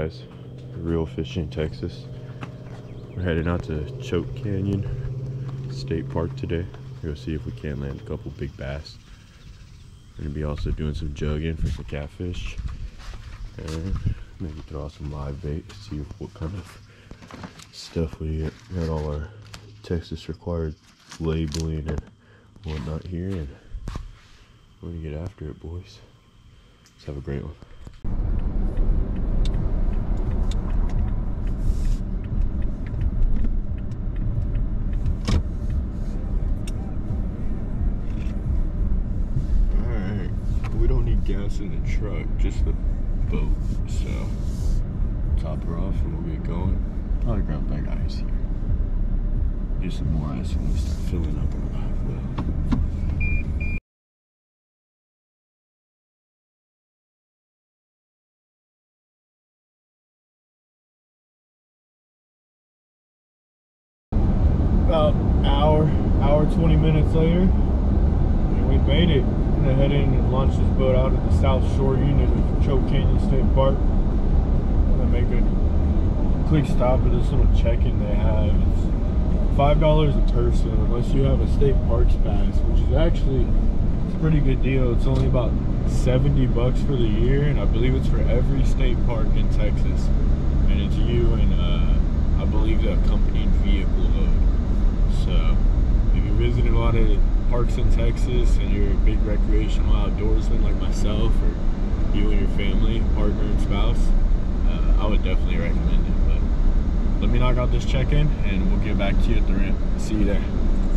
guys, real fishing Texas. We're heading out to Choke Canyon State Park today. Go see if we can land a couple big bass. We're gonna be also doing some jugging for some catfish, and maybe throw out some live bait, see what kind of stuff we get. We got all our Texas required labeling and whatnot here, and we're gonna get after it, boys. Let's have a great one. Gas in the truck, just the boat, so top her off and we'll get going. Probably grab back ice here. Get some more ice when we start filling up our live well. About hour 20 minutes later, and we made it. I'm gonna head in and launch this boat out at the South Shore unit of Choke Canyon State Park. I'm gonna make a quick stop at this little check-in they have. It's $5 a person unless you have a state parks pass, which is actually a pretty good deal. It's only about 70 bucks for the year, and I believe it's for every state park in Texas. And it's you and I believe the accompanying vehicle load. So if you're visiting a lot of parks in Texas and you're a big recreational outdoorsman like myself, or you and your family, partner and spouse, I would definitely recommend it. But let me knock out this check-in and we'll get back to you at the ramp. See you there.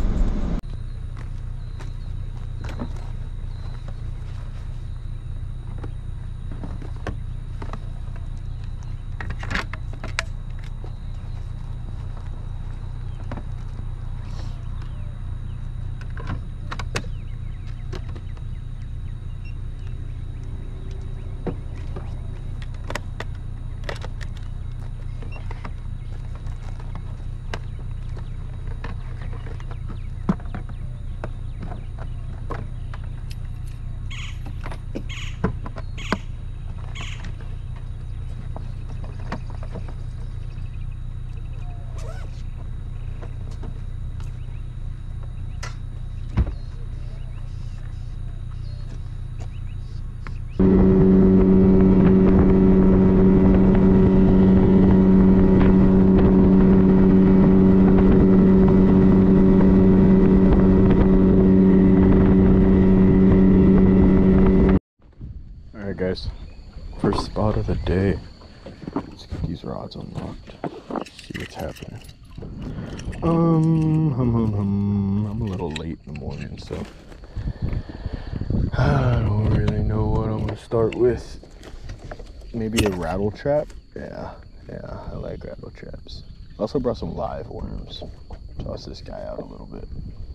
Alright guys, first spot of the day. Let's get these rods unlocked. See what's happening. I'm a little late in the morning, so I don't really know what I'm gonna start with. Maybe a rattle trap? Yeah, I like rattle traps. Also brought some live worms. Toss this guy out a little bit.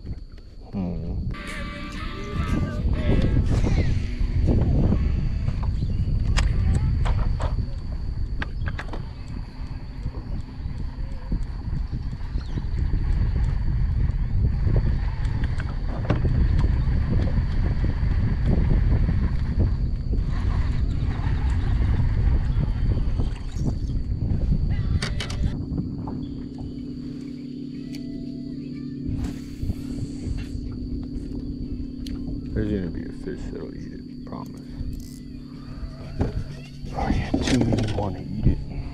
There's gonna be a fish that'll eat it, promise. Oh yeah, too many want to eat it.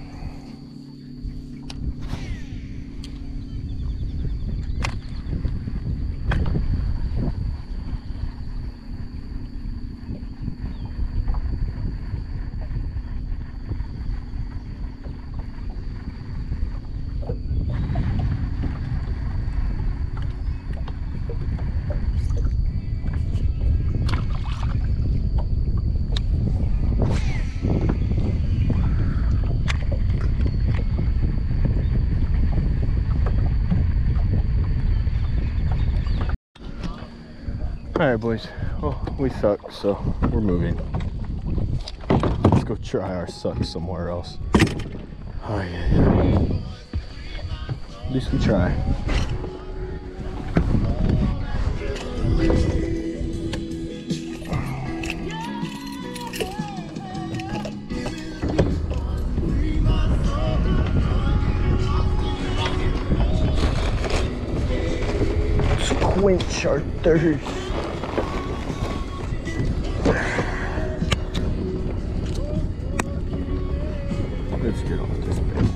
Alright boys, well we suck, so we're moving. Let's go try our suck somewhere else. Oh yeah. At least we try. quench our thirst. Let's get off this bit.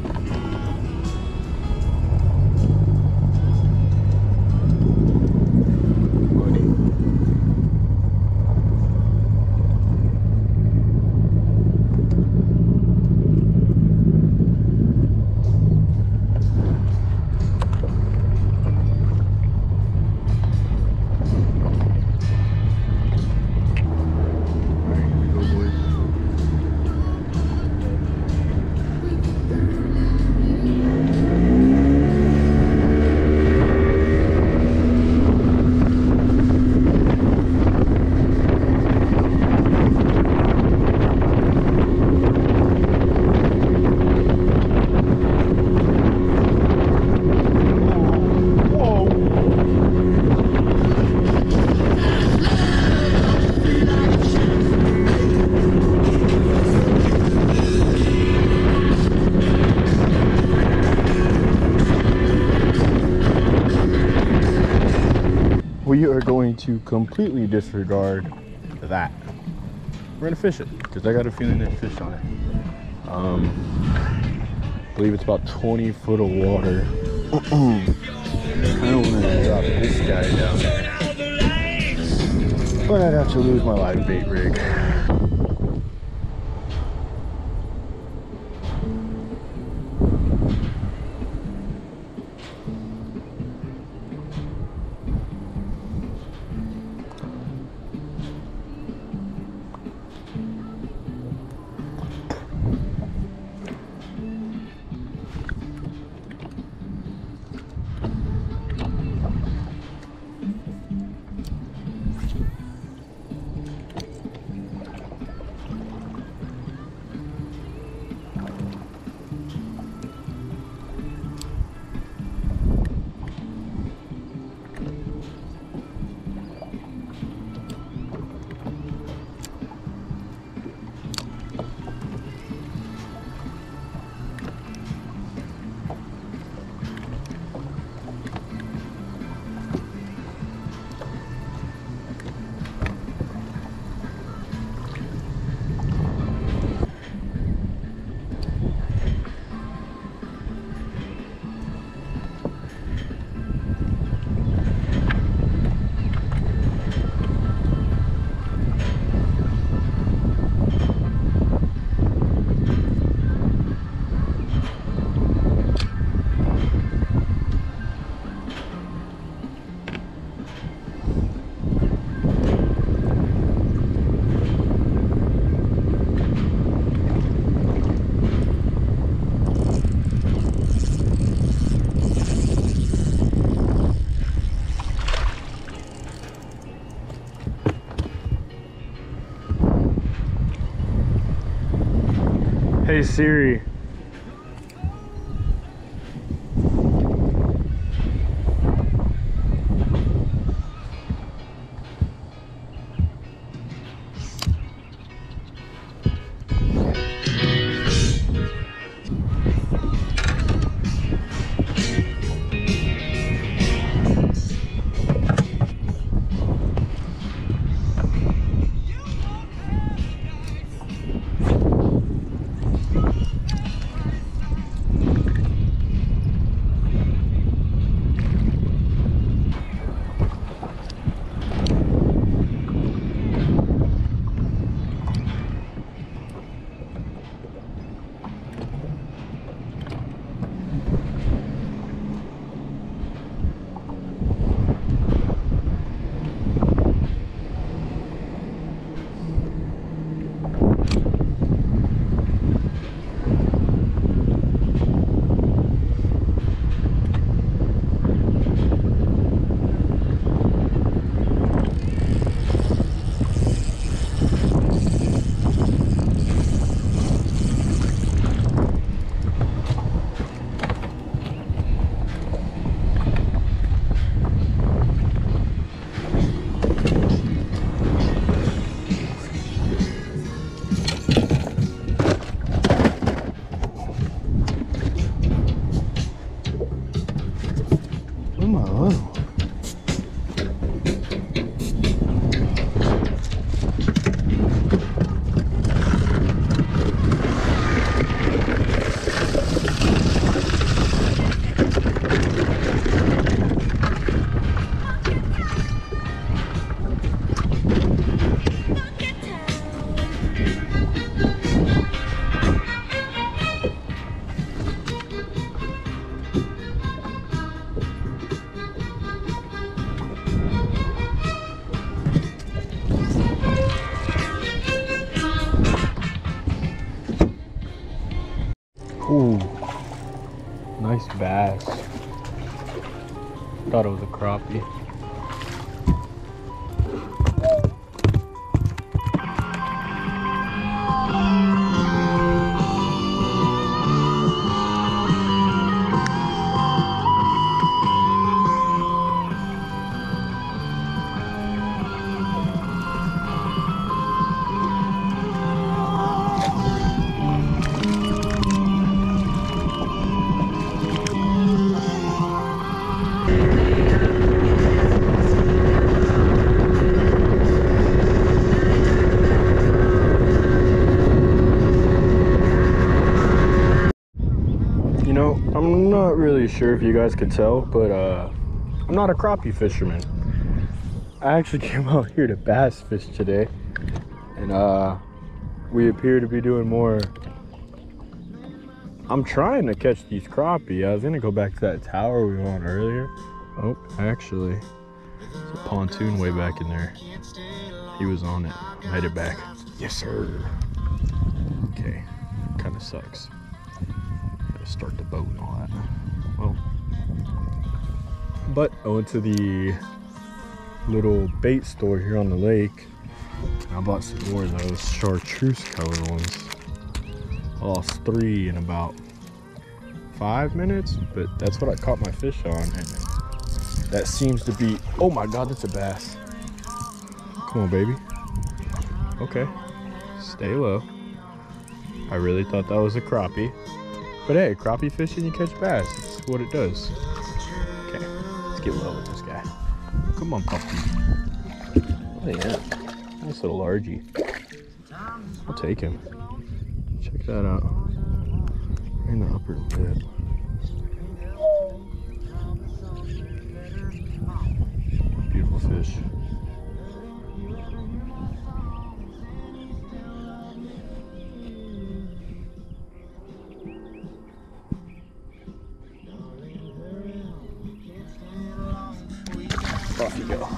We are going to completely disregard that. We're gonna fish it because I got a feeling there's fish on it. I believe it's about 20 foot of water. I don't want to drop this guy down there, but I'd have to lose my live bait rig. Hey Siri. Nice bass. Thought it was a crappie. You know, I'm not really sure if you guys could tell, but I'm not a crappie fisherman. I actually came out here to bass fish today, and we appear to be doing more. I'm trying to catch these crappie. I was gonna go back to that tower we were on earlier. Oh, actually, there's a pontoon way back in there. He was on it. I'm headed back. Yes, sir. Okay, kind of sucks. Gotta start the boat and all that. Well, but I went to the little bait store here on the lake. And I bought some more of those chartreuse color ones. I lost 3 in about 5 minutes, but that's what I caught my fish on, and that seems to be, oh my god, that's a bass. Come on, baby. Okay, stay low. I really thought that was a crappie, but hey, crappie fishing, you catch bass. That's what it does. Okay, let's get low with this guy. Come on, puppy. Oh yeah, nice little largie. I'll take him. Check that out. In the upper lip. Beautiful fish. Off you go.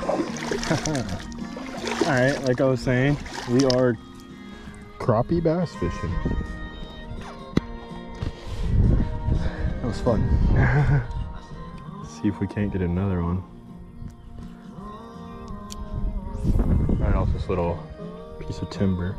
Alright, like I was saying, we are crappie bass fishing. That was fun. See if we can't get another one. Right off this little piece of timber.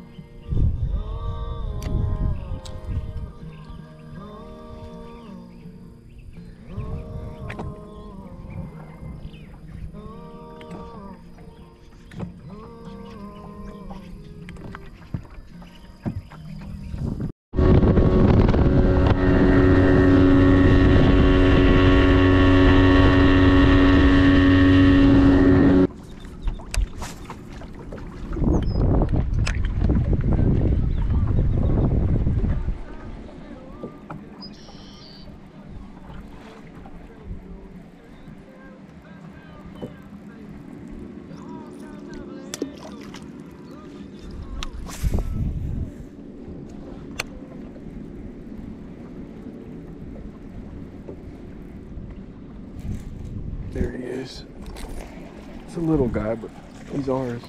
There he is. It's a little guy, but he's ours.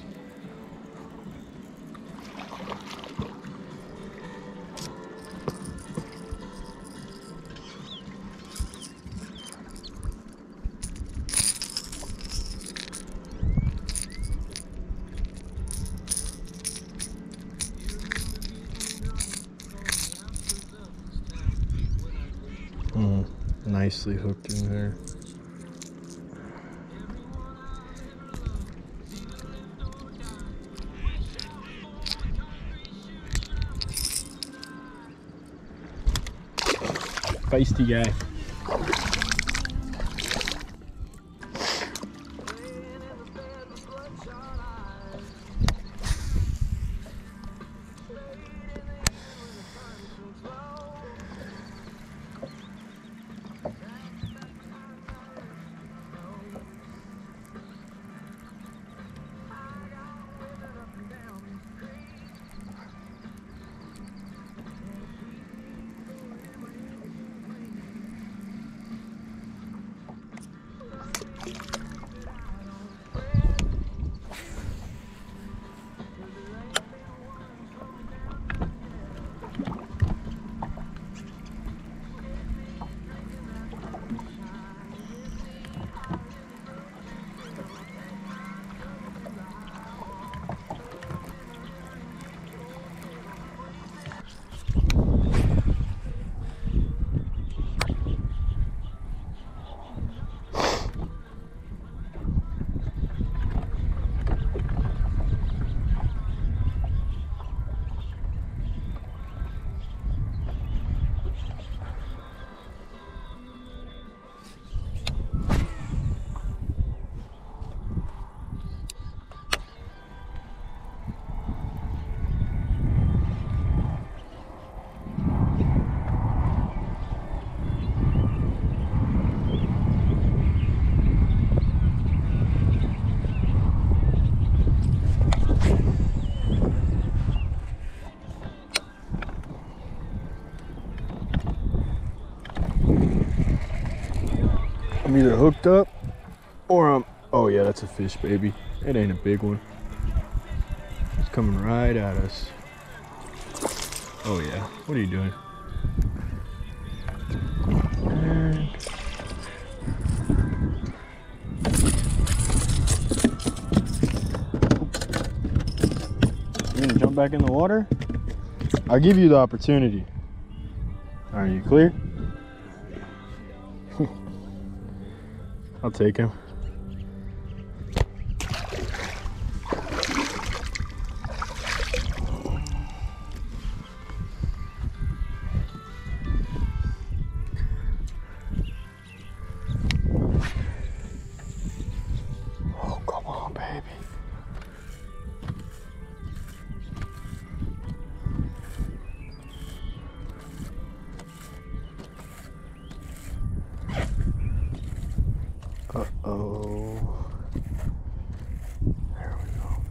Nicely hooked in there. Feisty guy. I'm either hooked up or I'm, oh yeah, that's a fish, baby. It ain't a big one. It's coming right at us. Oh yeah, what are you doing? You gonna jump back in the water? I'll give you the opportunity. Are you clear? I'll take him. Oh, come on, baby. Uh-oh. There we go.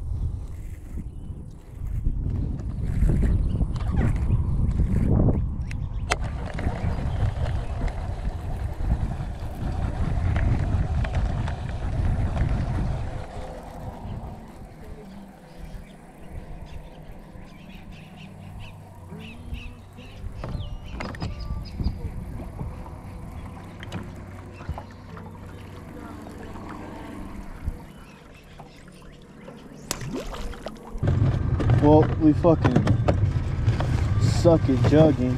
Well, we fucking suck at jugging.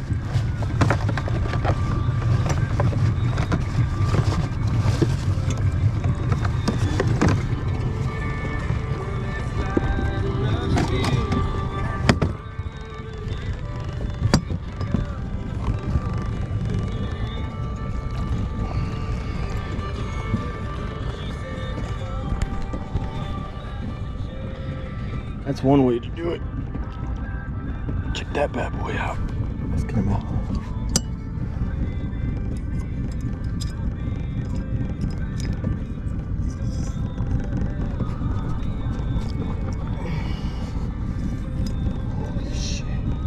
That's one way to do it. Check that bad boy out. Let's get him out. Holy shit.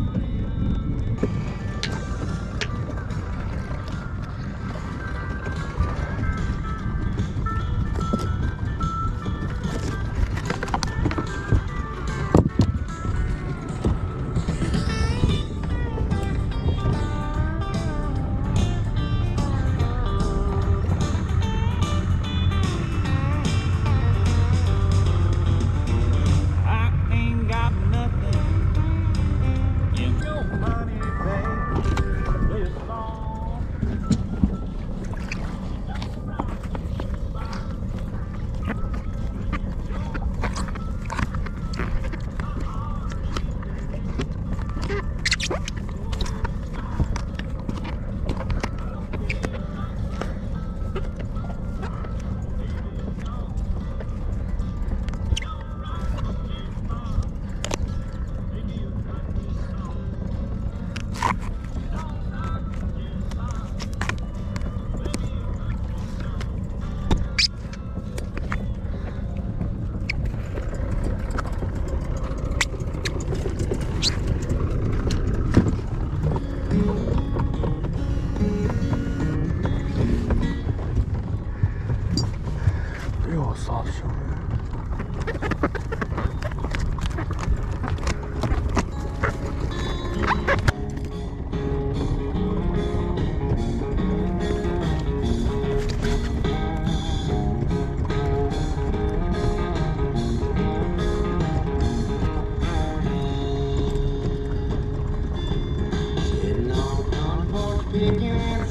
Real soft shore. Sitting on the porch picking